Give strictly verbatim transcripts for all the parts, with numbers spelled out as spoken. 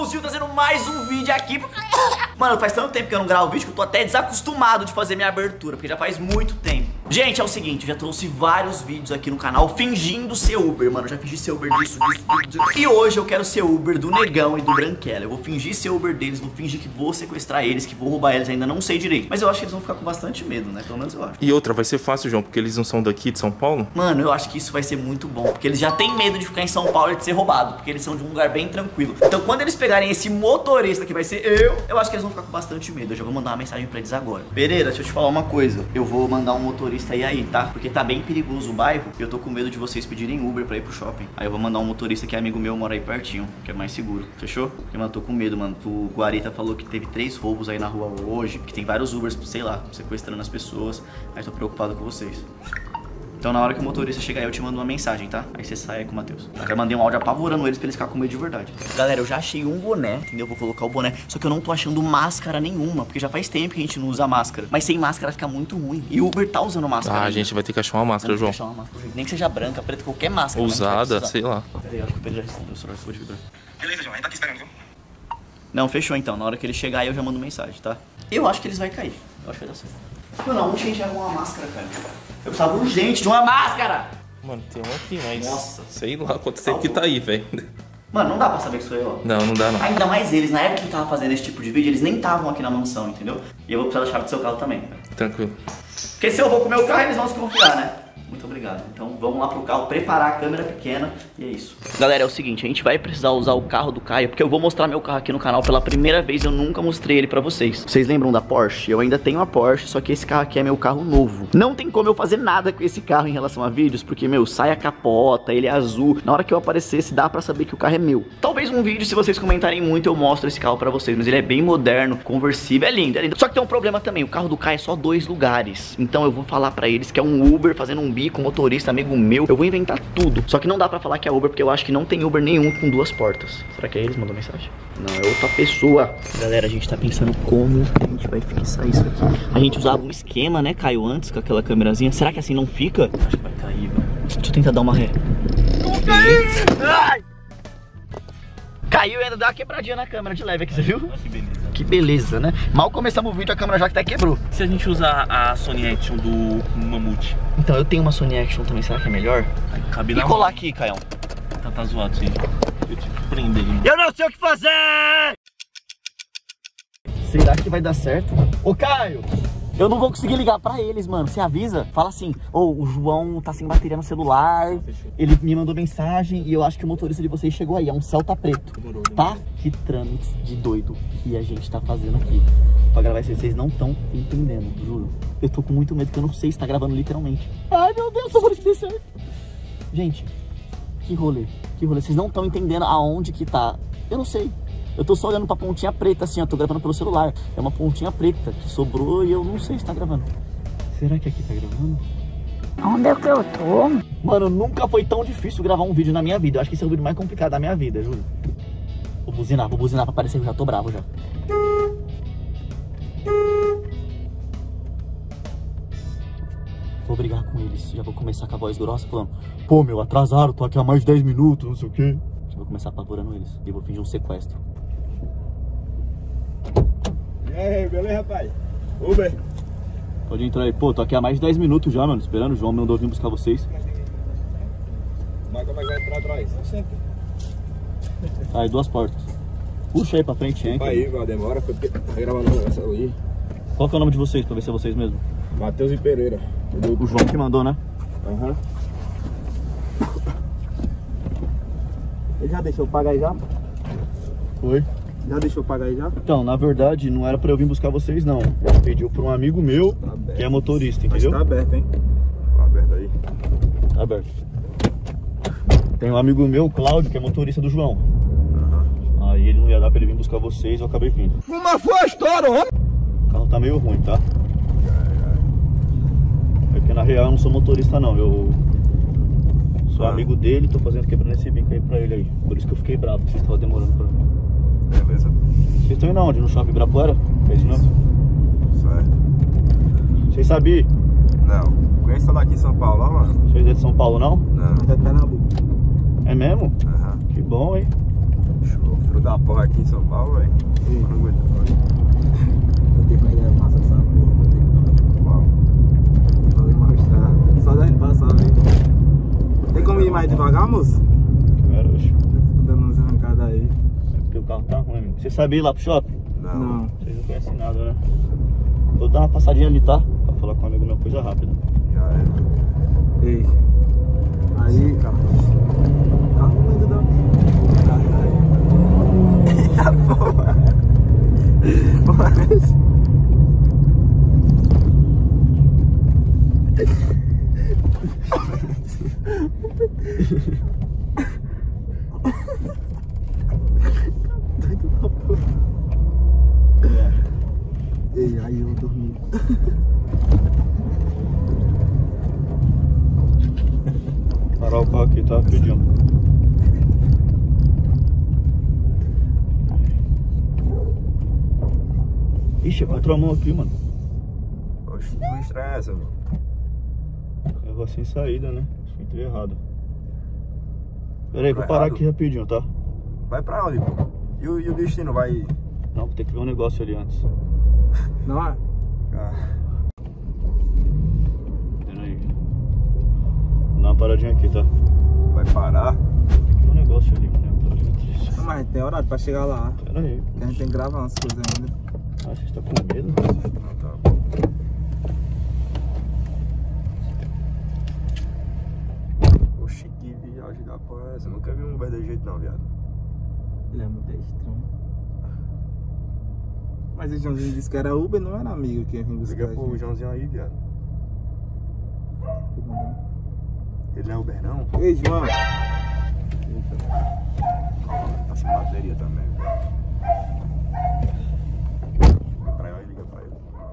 Joãozinho trazendo mais um vídeo aqui. Mano, faz tanto tempo que eu não gravo vídeo que eu tô até desacostumado de fazer minha abertura, porque já faz muito tempo. Gente, é o seguinte, eu já trouxe vários vídeos aqui no canal fingindo ser Uber, mano. Eu já fingi ser Uber disso, disso, disso. E hoje eu quero ser Uber do Negão e do Branquela. Eu vou fingir ser Uber deles, vou fingir que vou sequestrar eles, que vou roubar eles, ainda não sei direito. Mas eu acho que eles vão ficar com bastante medo, né? Pelo menos eu acho. E outra, vai ser fácil, João, porque eles não são daqui de São Paulo? Mano, eu acho que isso vai ser muito bom, porque eles já têm medo de ficar em São Paulo e de ser roubado, porque eles são de um lugar bem tranquilo. Então quando eles pegarem esse motorista que vai ser eu, eu acho que eles vão ficar com bastante medo. Eu já vou mandar uma mensagem pra eles agora. Pereira, deixa eu te falar uma coisa. Eu vou mandar um motorista aí aí, tá? Porque tá bem perigoso o bairro e eu tô com medo de vocês pedirem Uber pra ir pro shopping. Aí eu vou mandar um motorista que é amigo meu, mora aí pertinho, que é mais seguro. Fechou? Porque, mano, tô com medo, mano. O Guarita falou que teve três roubos aí na rua hoje, que tem vários Ubers, sei lá, sequestrando as pessoas. Aí tô preocupado com vocês. Então na hora que o motorista chegar eu te mando uma mensagem, tá? Aí você sai aí com o Matheus. Eu já mandei um áudio apavorando eles pra eles ficarem com medo de verdade. Galera, eu já achei um boné, entendeu? Vou colocar o boné. Só que eu não tô achando máscara nenhuma, porque já faz tempo que a gente não usa máscara. Mas sem máscara fica muito ruim. E o Uber tá usando máscara. Ah, ainda. A gente vai ter que achar uma máscara, João. Achar uma máscara. Nem que seja branca, preta, qualquer máscara. Usada, sei lá. Peraí, acho que o Pedro já respondeu, o celular ficou de vibrar. Beleza, João, a gente tá aqui esperando, viu? Não, fechou então. Na hora que ele chegar aí eu já mando mensagem, tá? Eu acho que eles vão cair. Eu acho que vai dar certo. Mano, aonde a gente arruma uma máscara, cara? Eu precisava urgente de uma máscara! Mano, tem um aqui, mas... Nossa. Sei lá quanto tempo que tá aí, velho. Mano, não dá pra saber que sou eu, ó. Não, não dá não. Ainda mais eles, na época que eu tava fazendo esse tipo de vídeo, eles nem estavam aqui na mansão, entendeu? E eu vou precisar da chave do seu carro também. Tranquilo. Porque se eu vou com o meu carro, eles vão se confiar, né? Muito obrigado. Então vamos lá pro carro, preparar a câmera pequena e é isso. Galera, é o seguinte, a gente vai precisar usar o carro do Caio, porque eu vou mostrar meu carro aqui no canal pela primeira vez, eu nunca mostrei ele pra vocês. Vocês lembram da Porsche? Eu ainda tenho a Porsche, só que esse carro aqui é meu carro novo. Não tem como eu fazer nada com esse carro em relação a vídeos, porque, meu, sai a capota, ele é azul. Na hora que eu aparecesse, dá pra saber que o carro é meu. Talvez um vídeo, se vocês comentarem muito, eu mostro esse carro pra vocês, mas ele é bem moderno, conversível, é lindo, é lindo. Só que tem um problema também, o carro do Caio é só dois lugares. Então eu vou falar pra eles que é um Uber fazendo um bico, motorista, amigo meu, eu vou inventar tudo. Só que não dá pra falar que é Uber, porque eu acho que não tem Uber nenhum com duas portas. Será que é eles? Mandou mensagem? Não, é outra pessoa. Galera, a gente tá pensando como a gente vai fixar isso aqui. A gente usava um esquema, né, Caio, antes, com aquela câmerazinha. Será que assim não fica? Acho que vai cair, velho. Deixa eu tentar dar uma ré. Não caiu! Ai! Caiu e ainda deu uma quebradinha na câmera de leve aqui, você viu? Que beleza. Que beleza, né? Mal começamos o vídeo, a câmera já até quebrou. Se a gente usar a Sony Action do Mamute? Então, eu tenho uma Sony Action também, será que é melhor? Cabe E na colar aqui, Caião? Tá, tá zoado, sim. Eu tive que prender ele. Eu não sei o que fazer! Será que vai dar certo? Ô, Caio! Eu não vou conseguir ligar pra eles, mano. Você avisa? Fala assim, ô, oh, o João tá sem bateria no celular. Fechou. Ele me mandou mensagem e eu acho que o motorista de vocês chegou aí. É um Celta preto. Demorou, demorou. Tá? Que trâmites de doido que a gente tá fazendo aqui pra gravar isso. Vocês não estão entendendo, juro. Eu tô com muito medo que eu não sei se tá gravando literalmente. Ai, meu Deus, tomara que dê certo. Gente, que rolê. Que rolê. Vocês não estão entendendo aonde que tá. Eu não sei. Eu tô só olhando pra pontinha preta assim, ó, tô gravando pelo celular. É uma pontinha preta que sobrou e eu não sei se tá gravando. Será que aqui tá gravando? Onde é que eu tô? Mano, nunca foi tão difícil gravar um vídeo na minha vida. Eu acho que esse é o vídeo mais complicado da minha vida, juro. Vou buzinar, vou buzinar pra parecer que eu já tô bravo já. Vou brigar com eles, já vou começar com a voz grossa falando: pô, meu, atrasaram, tô aqui há mais de dez minutos, não sei o quê. Já vou começar apavorando eles e vou fingir um sequestro. E aí, beleza, rapaz? Uber. Pode entrar aí. Pô, tô aqui há mais de dez minutos já, mano, esperando. O João me mandou vir buscar vocês. Mas como é que vai entrar atrás? Sempre. Aí, duas portas. Puxa aí pra frente, hein? Aí, vai demora, foi porque tá gravando essa aí. Qual que é o nome de vocês, pra ver se é vocês mesmo? Matheus e Pereira. O João que mandou, né? Aham. Uhum. Ele já deixou eu pagar aí já? Foi. Já deixou eu pagar aí já? Então, na verdade, não era pra eu vir buscar vocês, não. Ele pediu pra um amigo meu, tá que é motorista, entendeu? Mas tá aberto, hein? Tá aberto aí. Tá aberto. Tem um amigo meu, o Cláudio, que é motorista do João. Uhum. Aí ele não ia dar pra ele vir buscar vocês, eu acabei vindo. Como foi a história, homem? O carro tá meio ruim, tá? É que na real eu não sou motorista, não. Eu sou ah. amigo dele, tô fazendo quebrando esse bico aí pra ele aí. Por isso que eu fiquei bravo, porque vocês estavam demorando pra... Beleza. Vocês estão indo aonde? No Shopping Ibirapuera? É isso mesmo? Certo. Vocês sabiam? Não. Conhece daqui em São Paulo, ó, mano? Vocês é de São Paulo, não? Não. É de Pernambuco. É mesmo? Aham. Que bom, hein? Show. Fruta dar porra aqui em São Paulo, velho. Não aguento, velho. Eu tenho que pegar massa dessa porra, eu tenho que dar pau. Vou mostrar. Só da gente passar ali. Tem como ir mais devagar, moço? Quero, oxe. Tô dando umas arrancadas aí. É porque o carro tá ruim, amigo. Você sabia ir lá pro shopping? Não. Não. Vocês não conhecem nada, né? Vou dar uma passadinha ali, tá? Pra falar com um amigo meu, coisa rápida. Já é. Ei. Aí, carro. Carro ainda dá. Caralho. Eita porra. Porra. Ei, aí eu dormi. Parar o carro aqui, tá? Rapidinho. Ixi, é contramão aqui, mano. Oxe, não estranha essa, mano. Errou sem saída, né? Acho que entrei errado. Pera aí, vou parar aqui rapidinho, tá? Vai pra onde, pô? E o, e o destino vai... Não, vou ter que ver um negócio ali antes. Não é? Ah, Pera aí. Vou dar uma paradinha aqui, tá? vai parar? Tem que ver um negócio ali, né? Uma paradinha triste. Não, mas tem horário pra chegar lá. Pera aí. Que a gente tem que gravar umas coisas ainda. Ah, você tá com medo? Não, tá. Oxe, que viagem da porra é essa? Eu nunca vi um Uber desse jeito não, viado. Ele é muito estranho. Mas o Joãozinho disse que era Uber, não era amigo que ia vir buscar. Liga a pro gente. Joãozinho aí, viado. Ele não é Uber não? Ei, João. Tá sem bateria também. Liga pra ele, liga pra ele.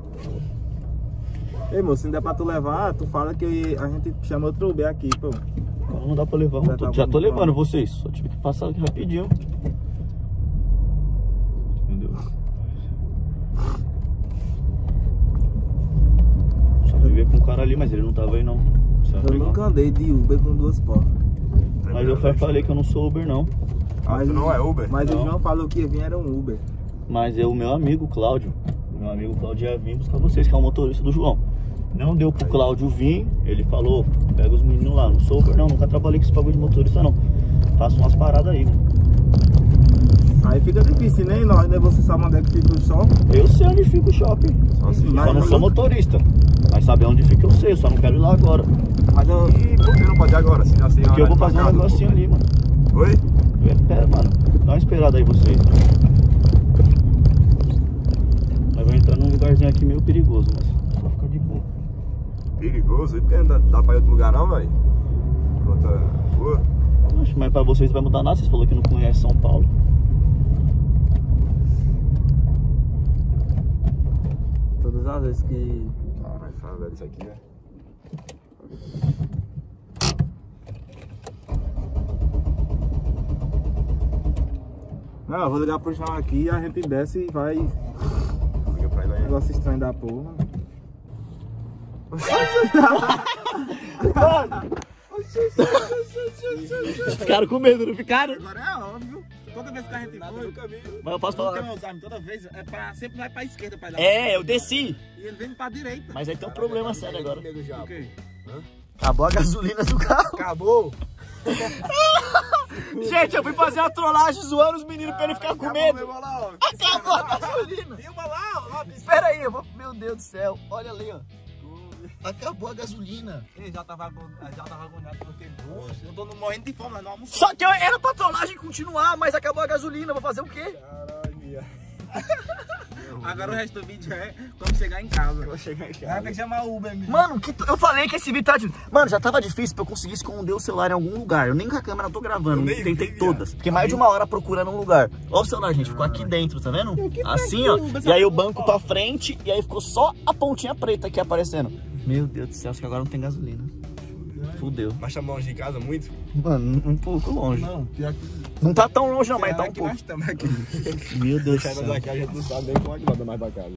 Ei, moço, se não der pra tu levar, tu fala que a gente chama outro Uber aqui, pô. Não, não dá pra levar, Já tô- tá já tô bom, levando então. vocês. Só tive que passar aqui rapidinho. Entendeu? Só viver com o cara ali, mas ele não tava aí não. Você vai Eu pegar. nunca andei de Uber com duas portas. Mas eu fa- falei que eu não sou Uber não. Ah, tu não é Uber? Mas Não. o João falou que ia vir era um Uber. Mas é o meu amigo Cláudio. O meu amigo Cláudio ia vir buscar vocês, que é o motorista do João. Não deu pro Cláudio vir, ele falou, pega os meninos lá, não sou Uber não, nunca trabalhei com esse bagulho de motorista não. Faço umas paradas aí, mano. Aí fica difícil, nem nós, né? Você sabe onde é que fica o shopping. Eu sei onde fica o shopping. Só se Só não sou motorista. Mas saber onde fica eu sei, eu só não quero ir lá agora. Mas eu. E por que não pode ir agora? Se assim, Porque eu vou fazer um negocinho ali, mano. Oi? Pera, mano, dá uma esperada aí vocês. Nós vamos entrar num lugarzinho aqui meio perigoso, mas só fica de boa. Perigoso? E por que não dá, dá pra ir outro lugar não, velho? Outra rua? Acho, mas pra vocês não vai mudar nada, vocês falaram que não conhecem São Paulo. Todas as vezes que. Caralho, fala, velho, isso aqui, velho. Não, eu vou ligar pro João aqui, a gente desce e vai. Liga pra ele aí. Negócio estranho da porra. Ficaram com medo, não ficaram? Agora é óbvio. Toda vez que a gente foi, nunca vi. Mas eu posso Tem falar. um Alzheimer, toda vez é pra, sempre vai pra esquerda pra dar. É, eu desci. E ele vem pra direita. Mas aí tem um problema sério agora. O quê? Acabou a gasolina do carro. Acabou? Gente, eu fui fazer uma trollagem zoando os meninos pra ele ficar com medo. Acabou lá, ó. Acabou a gasolina. Filma lá, ó. ó, Espera aí, eu vou... Meu Deus do céu. Olha ali, ó. Acabou a gasolina. Ele já tava, agon- já tava agoniado porque, poxa, eu tô no- morrendo de fome, mas não almoço. Só que eu era pra trollagem continuar, mas acabou a gasolina. Vou fazer o quê? Caralho, viado. Agora o resto do vídeo é quando chegar em casa. Vou chegar em Vai ter casa. que chamar o Uber, mesmo. Mano, que t- eu falei que esse vídeo tá... de- Mano, já tava difícil pra eu conseguir esconder o celular em algum lugar. Eu nem com a câmera tô gravando, Eu nem tentei vi, todas. viado. Fiquei mais de uma hora procurando um lugar. Ó o celular, gente, ficou aqui dentro, tá vendo? Assim, ó. E aí o banco pra frente, e aí ficou só a pontinha preta aqui aparecendo. Meu Deus do céu, acho que agora não tem gasolina. Fudeu. Mas tá longe de casa muito? Mano, um pouco longe. Não, pior que. Não tá tão longe não, mas tá um Aqui pouco. nós estamos aqui. Meu Deus do Chega céu. daqui, a gente não sabe nem como é que manda mais pra casa.